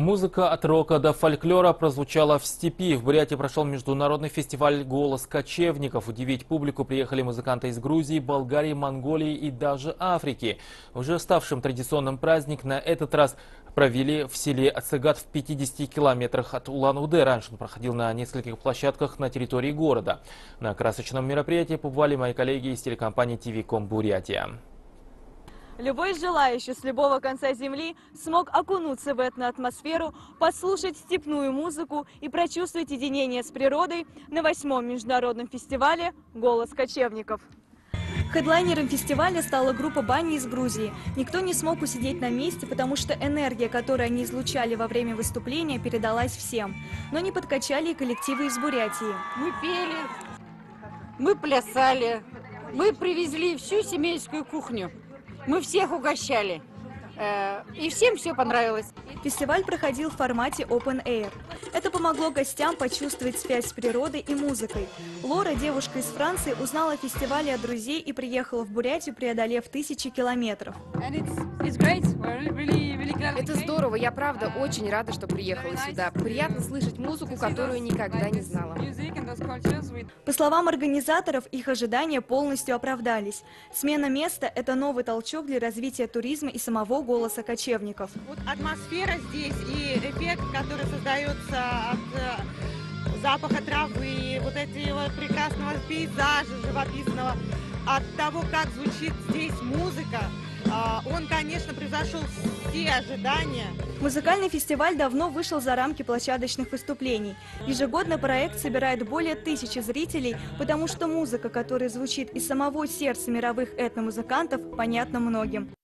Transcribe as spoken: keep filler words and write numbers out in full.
Музыка от рока до фольклора прозвучала в степи. В Бурятии прошел международный фестиваль «Голос кочевников». Удивить публику приехали музыканты из Грузии, Болгарии, Монголии и даже Африки. Уже ставшим традиционным праздник на этот раз провели в селе Ацегат в пятидесяти километрах от Улан-Удэ. Раньше он проходил на нескольких площадках на территории города. На красочном мероприятии побывали мои коллеги из телекомпании ти ви ком Бурятия. Любой желающий с любого конца земли смог окунуться в этноатмосферу, послушать степную музыку и прочувствовать единение с природой на восьмом международном фестивале «Голос кочевников». Хедлайнером фестиваля стала группа «Бани» из Грузии. Никто не смог усидеть на месте, потому что энергия, которую они излучали во время выступления, передалась всем. Но не подкачали и коллективы из Бурятии. Мы пели, мы плясали, мы привезли всю семейскую кухню. Мы всех угощали, и всем все понравилось. Фестиваль проходил в формате Open Air. Это помогло гостям почувствовать связь с природой и музыкой. Лора, девушка из Франции, узнала о фестивале от друзей и приехала в Бурятию, преодолев тысячи километров. Это здорово, я правда очень рада, что приехала сюда. Приятно слышать музыку, которую никогда не знала. По словам организаторов, их ожидания полностью оправдались. Смена места – это новый толчок для развития туризма и самого «Голоса кочевников». Вот атмосфера здесь и эффект, который создается от э, запаха травы, вот этого прекрасного пейзажа живописного, от того, как звучит здесь музыка, э, он, конечно, превзошел все ожидания. Музыкальный фестиваль давно вышел за рамки площадочных выступлений. Ежегодно проект собирает более тысячи зрителей, потому что музыка, которая звучит из самого сердца мировых этномузыкантов, понятна многим.